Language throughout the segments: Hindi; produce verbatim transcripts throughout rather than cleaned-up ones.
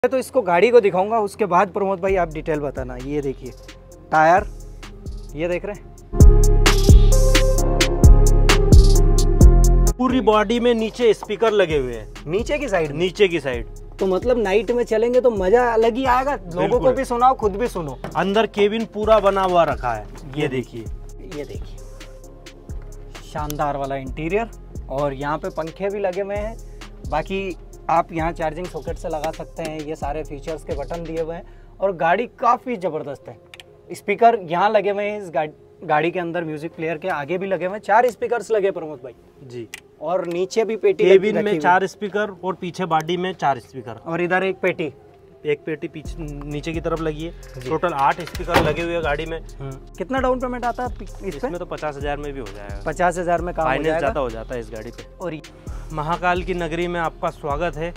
तो इसको गाड़ी को दिखाऊंगा, उसके बाद प्रमोद भाई आप डिटेल बताना। ये देखिए टायर, ये देख रहे हैं, पूरी बॉडी में नीचे स्पीकर लगे हुए हैं, नीचे की साइड नीचे की साइड। तो मतलब नाइट में चलेंगे तो मजा अलग ही आएगा, लोगों को भी सुनाओ खुद भी सुनो। अंदर केबिन पूरा बना हुआ रखा है, ये देखिए, ये देखिए शानदार वाला इंटीरियर, और यहाँ पे पंखे भी लगे हुए हैं। बाकी आप यहाँ चार्जिंग सॉकेट से लगा सकते हैं, ये सारे फीचर्स के बटन दिए हुए हैं, और गाड़ी काफ़ी ज़बरदस्त है। स्पीकर यहाँ लगे हुए हैं, इस गाड़ी गाड़ी के अंदर म्यूजिक प्लेयर के आगे भी लगे हुए हैं, चार स्पीकर्स लगे प्रमोद भाई जी, और नीचे भी पेटी, केबिन में चार स्पीकर और पीछे बॉडी में चार स्पीकर, और इधर एक पेटी, एक पेटी पीछे नीचे की तरफ लगी है। टोटल आठ स्पीकर लगे हुए हैं गाड़ी में। कितना डाउन पेमेंट आता है इसमें? तो पचास हजार में भी हो जाएगा, पचास हजार में काम हो जाएगा, ज्यादा हो जाता है इस गाड़ी पे। और महाकाल की नगरी में आपका स्वागत है।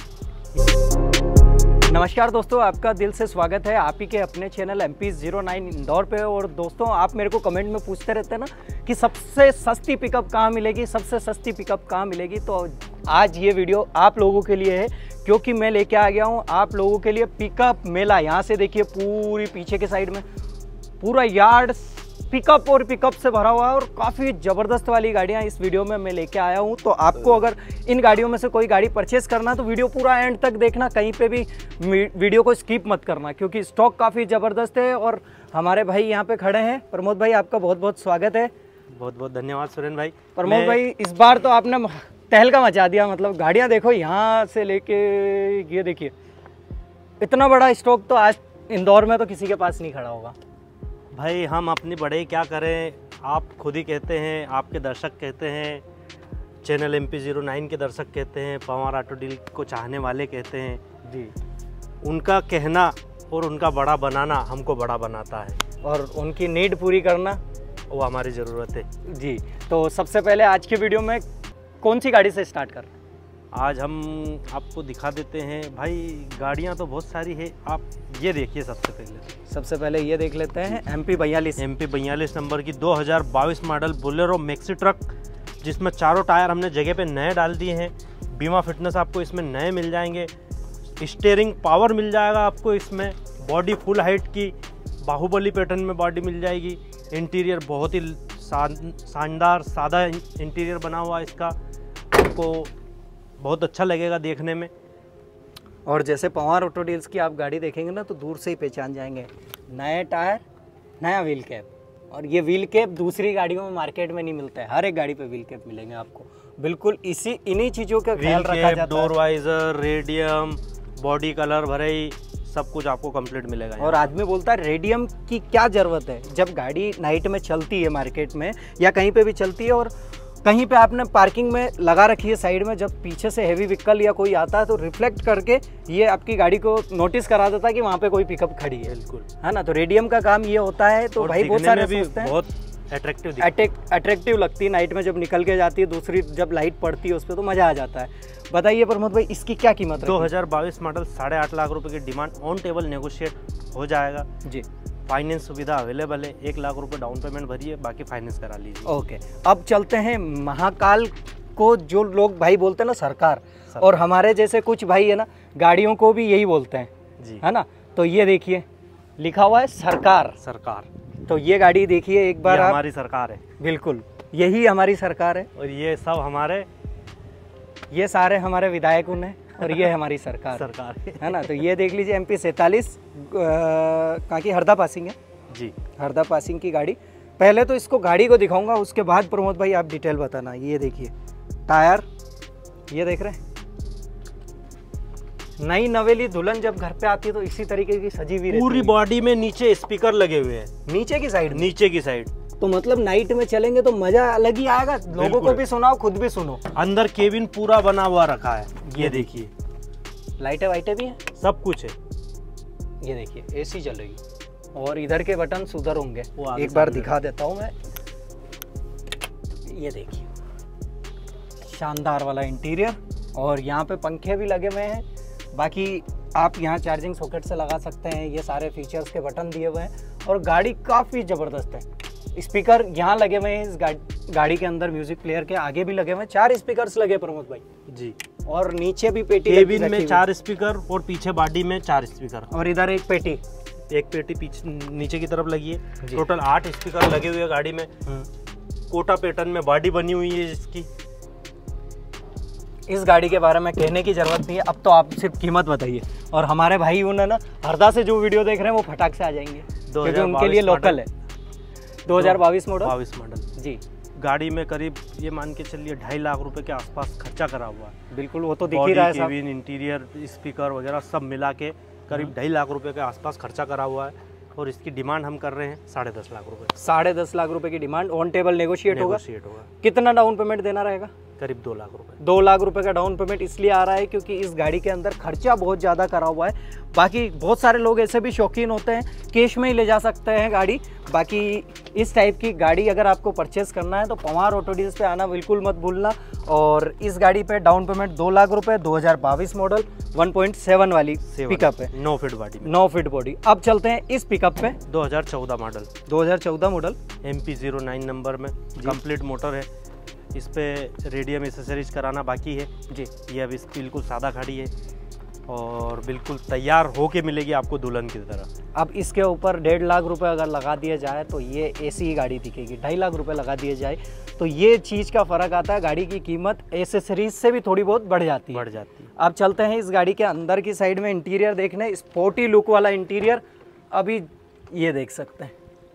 नमस्कार दोस्तों, आपका दिल से स्वागत है आप ही के अपने channel M P zero nine Indore पे। और दोस्तों, आप मेरे को कमेंट में पूछते रहते हैं ना कि सबसे सस्ती पिकअप कहाँ मिलेगी, सबसे सस्ती पिकअप कहाँ मिलेगी। तो आज ये वीडियो आप लोगों के लिए है, क्योंकि मैं लेके आ गया हूँ आप लोगों के लिए पिकअप मेला। यहाँ से देखिए पूरी पीछे के साइड में पूरा यार्ड पिकअप और पिकअप से भरा हुआ है, और काफ़ी ज़बरदस्त वाली गाड़ियाँ इस वीडियो में मैं लेके आया हूँ। तो आपको अगर इन गाड़ियों में से कोई गाड़ी परचेस करना है तो वीडियो पूरा एंड तक देखना, कहीं पे भी वीडियो को स्किप मत करना, क्योंकि स्टॉक काफ़ी ज़बरदस्त है। और हमारे भाई यहाँ पे खड़े हैं, प्रमोद भाई आपका बहुत बहुत स्वागत है। बहुत बहुत धन्यवाद सुरेन भाई। प्रमोद भाई, इस बार तो आपने तहलका मचा दिया, मतलब गाड़ियाँ देखो यहाँ से लेके ये देखिए, इतना बड़ा स्टॉक तो आज इंदौर में तो किसी के पास नहीं खड़ा होगा। भाई हम अपनी बड़े क्या करें, आप खुद ही कहते हैं, आपके दर्शक कहते हैं, channel M P zero nine के दर्शक कहते हैं, पवार ऑटो डील को चाहने वाले कहते हैं जी, उनका कहना और उनका बड़ा बनाना हमको बड़ा बनाता है, और उनकी नीड पूरी करना वो हमारी ज़रूरत है जी। तो सबसे पहले आज की वीडियो में कौन सी गाड़ी से स्टार्ट कर? आज हम आपको दिखा देते हैं भाई, गाड़ियां तो बहुत सारी है। आप ये देखिए, सबसे पहले सबसे पहले ये देख लेते हैं एम पी बयालीस एम पी बयालीस नंबर की दो हज़ार बाईस मॉडल बोलेरो मैक्सी ट्रक, जिसमें चारों टायर हमने जगह पे नए डाल दिए हैं। बीमा फिटनेस आपको इसमें नए मिल जाएंगे, स्टीयरिंग पावर मिल जाएगा आपको इसमें, बॉडी फुल हाइट की बाहुबली पैटर्न में बॉडी मिल जाएगी। इंटीरियर बहुत ही शानदार सादा इंटीरियर बना हुआ है इसका, आपको बहुत अच्छा लगेगा देखने में। और जैसे पवार ऑटो डील्स की आप गाड़ी देखेंगे ना तो दूर से ही पहचान जाएंगे, नए टायर, नया व्हील कैप। और ये व्हील कैप दूसरी गाड़ियों में मार्केट में नहीं मिलता है, हर एक गाड़ी पे व्हील कैप मिलेंगे आपको। बिल्कुल इसी इन्हीं चीज़ों का ख्याल रखा जाता है। Door visor, radium, body colour भराई, सब कुछ आपको कंप्लीट मिलेगा। और आदमी बोलता है रेडियम की क्या ज़रूरत है, जब गाड़ी नाइट में चलती है मार्केट में या कहीं पे भी चलती है, और कहीं पे आपने पार्किंग में लगा रखी है साइड में, जब पीछे से हेवी व्हीकल या कोई आता है तो रिफ्लेक्ट करके ये आपकी गाड़ी को नोटिस करा देता है कि वहाँ पे कोई पिकअप खड़ी है। बिल्कुल, है ना। तो रेडियम का काम ये होता है। तो भाई बहुत सारे भी बहुत अट्रैक्टिव अट्रैक्टिव लगती है नाइट में, जब निकल के जाती है, दूसरी जब लाइट पड़ती है उस पर तो मज़ा आ जाता है। बताइए प्रमोद भाई, इसकी क्या कीमत है? दो हज़ार बाईस मॉडल, साढ़े आठ लाख रुपए की डिमांड, ऑन टेबल नेगोशिएट हो जाएगा जी। फाइनेंस सुविधा अवेलेबल है, एक लाख रुपए डाउन पेमेंट भरिए, बाकी फाइनेंस करा लीजिए। ओके, अब चलते हैं महाकाल को। जो लोग भाई बोलते हैं ना सरकार, सरकार, और हमारे जैसे कुछ भाई है ना गाड़ियों को भी यही बोलते हैं जी, है ना। तो ये देखिए लिखा हुआ है सरकार, सरकार। तो ये गाड़ी देखिए एक बार, हमारी सरकार है। बिल्कुल, यही हमारी सरकार है, और ये सब हमारे, ये सारे हमारे विधायक हैं, और ये हमारी सरकार सरकार है ना। तो ये देख लीजिए एम पी सैंतालीस कहाँ की, हरदा पासिंग है जी, हरदा पासिंग की गाड़ी। पहले तो इसको गाड़ी को दिखाऊंगा, उसके बाद प्रमोद भाई आप डिटेल बताना। ये देखिए टायर, ये देख रहे हैं, नई नवेली दुल्हन जब घर पे आती है तो इसी तरीके की सजी हुई रहती है। पूरी बॉडी में नीचे स्पीकर लगे हुए हैं, नीचे की साइड नीचे की साइड। तो मतलब नाइट में चलेंगे तो मजा अलग ही आएगा, लोगों को भी सुनाओ खुद भी सुनो। अंदर केबिन पूरा बना हुआ रखा है, ये देखिए, लाइटें वाइटें भी हैं, सब कुछ है। ये देखिए एसी चलेगी, और इधर के बटन उधर होंगे, एक बार दिखा देता हूँ मैं। ये देखिए शानदार वाला इंटीरियर, और यहाँ पे पंखे भी लगे हुए हैं। बाकी आप यहाँ चार्जिंग सॉकेट से लगा सकते हैं, ये सारे फीचर्स के बटन दिए हुए हैं, और गाड़ी काफ़ी ज़बरदस्त है। स्पीकर यहाँ लगे हुए हैं इस गा, गाड़ी के अंदर, म्यूजिक प्लेयर के आगे भी लगे हुए हैं, चार स्पीकर्स लगे प्रमोद भाई जी। और नीचे भी पेटी, केबिन में चार स्पीकर और पीछे बॉडी में चार स्पीकर, और इधर एक पेटी, एक पेटी पीछे नीचे की तरफ लगी है। टोटल आठ स्पीकर लगे हुए हैं गाड़ी में। कोटा पैटर्न में बॉडी बनी हुई है जिसकी। इस गाड़ी के बारे में कहने की जरूरत नहीं है, अब तो आप सिर्फ कीमत बताइए, और हमारे भाई उन्होंने ना हरदा से जो वीडियो देख रहे हैं वो फटाक से आ जाएंगे क्योंकि उनके लिए लोकल है। दो हज़ार बाईस मॉडल बाईस मॉडल जी। गाड़ी में करीब ये मान के चलिए ढाई लाख रुपए के आसपास खर्चा करा हुआ है। बिल्कुल, वो तो दिख ही रहा है। केबिन, इंटीरियर, स्पीकर वगैरह सब मिला के करीब ढाई लाख रुपए के आसपास खर्चा करा हुआ है, और इसकी डिमांड हम कर रहे हैं साढ़े दस लाख रुपए। साढ़े दस लाख रुपए की डिमांड, ऑन टेबल नेगोशिएट होगा। होगा। कितना डाउन पेमेंट देना रहेगा? करीब दो लाख रुपए। दो लाख रुपए का डाउन पेमेंट इसलिए आ रहा है क्योंकि इस गाड़ी के अंदर खर्चा बहुत ज़्यादा करा हुआ है। बाकी बहुत सारे लोग ऐसे भी शौकीन होते हैं, कैश में ही ले जा सकते हैं गाड़ी। बाकी इस टाइप की गाड़ी अगर आपको परचेस करना है तो पवार ऑटो डील्स पे आना बिल्कुल मत भूलना। और इस गाड़ी पे डाउन पेमेंट दो लाख रुपए, दो हज़ार बाईस मॉडल, वन पॉइंट सेवन वाली पिकअप है, नौ फीट बॉडी में। नौ फीट बॉडी। अब चलते हैं इस पिकअप पे। दो हज़ार चौदह मॉडल, दो हज़ार चौदह model, M P zero nine number में कंप्लीट मोटर है। इस पे रेडियम एसेसरीज कराना बाकी है जी। ये अभी बिल्कुल सादा खड़ी है और बिल्कुल तैयार होके मिलेगी आपको दुल्हन की तरह। अब इसके ऊपर डेढ़ लाख रुपए अगर लगा दिया जाए तो ये ऐसी ही गाड़ी दिखेगी। ढाई लाख रुपए लगा दिए जाए तो ये चीज़ का फ़र्क आता है, गाड़ी की कीमत एसेसरीज से भी थोड़ी बहुत बढ़ जाती है। बढ़ जाती है। अब चलते हैं इस गाड़ी के अंदर की साइड में इंटीरियर देखने। स्पोर्टी लुक वाला इंटीरियर अभी ये देख सकते हैं,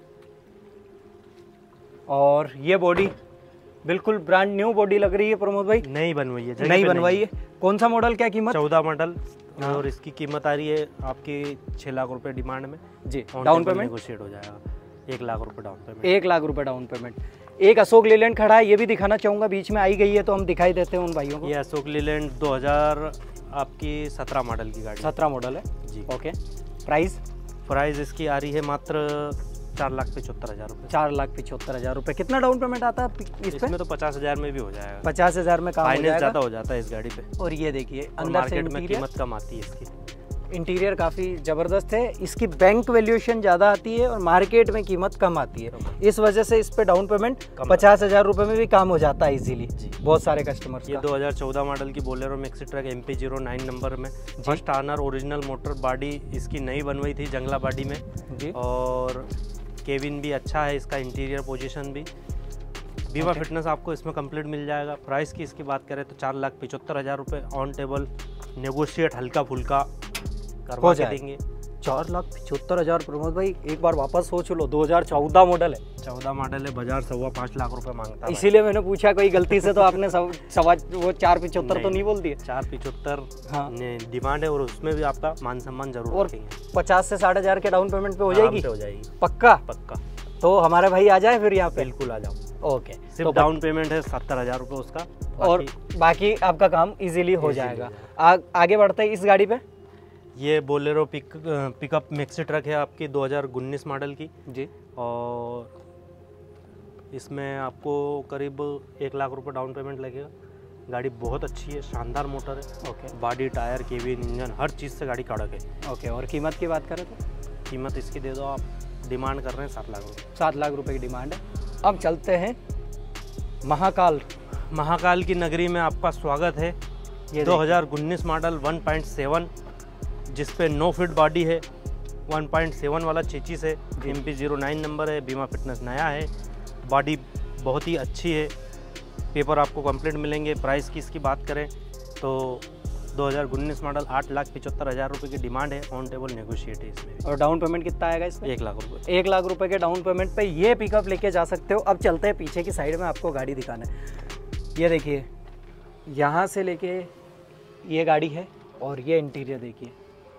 और ये बॉडी बिल्कुल ब्रांड न्यू बॉडी लग रही है प्रमोद भाई। नई बनवाई है, नई बनवाई है। कौन सा मॉडल, क्या कीमत? चौदह मॉडल, और इसकी कीमत आ रही है आपकी छः लाख रुपए डिमांड में जी। डाउन पेमेंट नेगोशिएट हो जाएगा, एक लाख रुपए डाउन पेमेंट। एक लाख रुपए डाउन पेमेंट। एक अशोक लेलैंड खड़ा है, ये भी दिखाना चाहूँगा, बीच में आई गई है तो हम दिखाई देते हैं उन भाइयों को। ये अशोक लेलैंड दो हज़ार आपकी सत्रह मॉडल की गाड़ी, सत्रह मॉडल है जी। ओके। प्राइस प्राइस इसकी आ रही है मात्र चार लाख पिछहत्तर हज़ार रुपये। चार लाख पिछहत्तर हज़ार रुपये। कितना डाउन पेमेंट आता है इस इसमें? तो पचास हज़ार में भी हो जाएगा। पचास हज़ार में काम हो जाएगा। ज़्यादा हो जाता है इस गाड़ी पे। और ये देखिए अंदर मार्केट में कीमत कम आती है इसकी। इंटीरियर काफ़ी ज़बरदस्त है, इसकी बैंक वैल्यूएशन ज़्यादा आती है और मार्केट में कीमत कम आती है। इस वजह से इस पे डाउन पेमेंट पचास हज़ार रुपये में भी काम हो जाता है इजीली बहुत सारे कस्टमर्स। ये दो हज़ार चौदह मॉडल की Bolero maxi truck M P zero nine number में, first owner, original motor, body इसकी नई बनवाई थी जंगला बॉडी में जी। और केबिन भी अच्छा है इसका, इंटीरियर पोजीशन भी। बीमा okay. फिटनेस आपको इसमें कंप्लीट मिल जाएगा। प्राइस की इसकी बात करें तो चार लाख पिछहत्तर हज़ार रुपये, ऑन टेबल नेगोशिएट हल्का फुल्का करवा के देंगे। चार लाख पिछहत्तर हज़ार प्रमोद भाई, एक बार वापस सोच लो, दो हज़ार चौदह मॉडल है। चौदह मॉडल है, बाजार सवा पाँच लाख रुपए मांगता है। इसीलिए मैंने पूछा, कोई गलती से तो आपने सवा वो चार पिछहत्तर तो नहीं बोल दिए? चार पिछहत्तर हाँ डिमांड है, और उसमें भी आपका मान सम्मान जरूर और पचास से साठ हज़ार के डाउन पेमेंट पे हो जाएगी। हो जाएगी पक्का पक्का। तो हमारे भाई आ जाए फिर यहाँ पे? बिल्कुल आ जाओ। ओके, सिर्फ तो डाउन पेमेंट है सत्तर हज़ार रुपये उसका, और बाकी आपका काम इजीली हो जाएगा। आ, आगे बढ़ते हैं इस गाड़ी पे। ये Bolero pick pickup maxi truck है आपकी दो हज़ार उन्नीस मॉडल की जी, और इसमें आपको करीब एक लाख रुपए डाउन पेमेंट लगेगा। गाड़ी बहुत अच्छी है, शानदार मोटर है। Okay. Body, tyre, cabin, engine हर चीज़ से गाड़ी कड़क है। ओके। और कीमत की बात करें तो? कीमत इसकी दे दो आप, डिमांड कर रहे हैं सात लाख रुपये। सात लाख रुपए की डिमांड है। अब चलते हैं महाकाल। महाकाल की नगरी में आपका स्वागत है। ये दो हज़ार उन्नीस मॉडल वन पॉइंट सेवन, जिस पे नो फिट बॉडी है, वन पॉइंट सेवन वाला चेचिस है, M P zero nine number है, बीमा फिटनेस नया है, बॉडी बहुत ही अच्छी है, पेपर आपको कंप्लीट मिलेंगे। प्राइस की इसकी बात करें तो दो हज़ार उन्नीस मॉडल आठ लाख पिछहत्तर हज़ार रुपये की डिमांड है, ऑन टेबल नेगोशिएट है इसमें। और डाउन पेमेंट कितना आएगा इसमें? एक लाख रुपये। एक लाख रुपए के डाउन पेमेंट पे ये पिकअप लेके जा सकते हो। अब चलते हैं पीछे की साइड में, आपको गाड़ी दिखाना है। ये देखिए, यहाँ से लेके ये गाड़ी है, और ये इंटीरियर देखिए,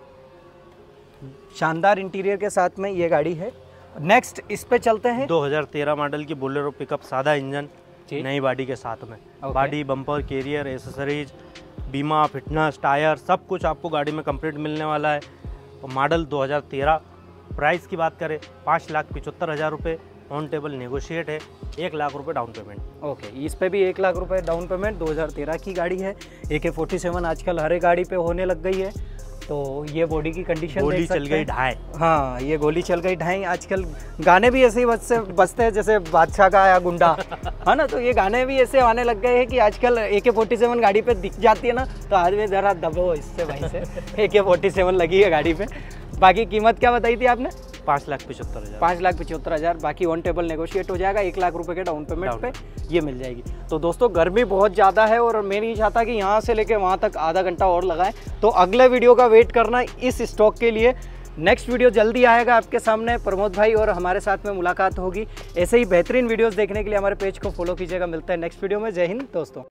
शानदार इंटीरियर के साथ में ये गाड़ी है। नेक्स्ट इस पे चलते हैं। दो हज़ार तेरह मॉडल की बोलेरो पिकअप, सादा इंजन, नई बॉडी के साथ में। बॉडी, बम्पर, कैरियर, एसेसरीज, बीमा, फिटनेस, टायर सब कुछ आपको गाड़ी में कंप्लीट मिलने वाला है। मॉडल दो हज़ार तेरह। प्राइस की बात करें पाँच लाख पिछहत्तर हज़ार रुपये, ऑन टेबल नेगोशिएट है, एक लाख रुपए डाउन पेमेंट। ओके, इस पे भी एक लाख रुपए डाउन पेमेंट। दो हज़ार तेरह की गाड़ी है। ए के फोर्टी सेवन आजकल हर एक गाड़ी पे होने लग गई है। तो ये बॉडी की कंडीशन गोली देख सकते चल गई हैं। ढाई। हाँ, ये गोली चल गई ढाई। आजकल गाने भी ऐसे ही बजते बजते हैं जैसे बादशाह का या गुंडा है ना, तो ये गाने भी ऐसे आने लग गए हैं कि आजकल ए के फोर्टी सेवन गाड़ी पे दिख जाती है ना, तो आदमी जरा दबो इससे भाई से। ए के फोर्टी सेवन लगी है गाड़ी पे। बाकी कीमत क्या बताई थी आपने? पाँच लाख पचहत्तर हज़ार पाँच लाख पचहत्तर हज़ार। बाकी ऑन टेबल नेगोशिएट हो जाएगा। एक लाख रुपए के डाउन पेमेंट पे ये मिल जाएगी। तो दोस्तों गर्मी बहुत ज़्यादा है और मैं नहीं चाहता कि यहाँ से लेके वहाँ तक आधा घंटा और लगाएं, तो अगले वीडियो का वेट करना इस स्टॉक के लिए। नेक्स्ट वीडियो जल्दी आएगा आपके सामने, प्रमोद भाई और हमारे साथ में मुलाकात होगी। ऐसे ही बेहतरीन वीडियोस देखने के लिए हमारे पेज को फॉलो कीजिएगा। मिलता है नेक्स्ट वीडियो में। जय हिंद दोस्तों।